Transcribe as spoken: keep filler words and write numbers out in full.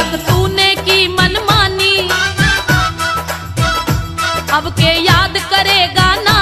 तक तूने की मनमानी, अब के याद करेगा ना